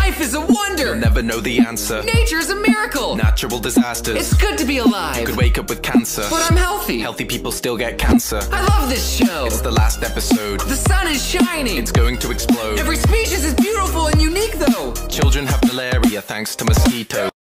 Life is a wonder. You'll never know the answer. Nature's a miracle. Natural disasters. It's good to be alive. You could wake up with cancer, But I'm healthy. Healthy people still get cancer. I love this show. It's the last episode. The sun is shining. It's going to explode. Every species is beautiful and unique though. Children have malaria thanks to mosquitoes.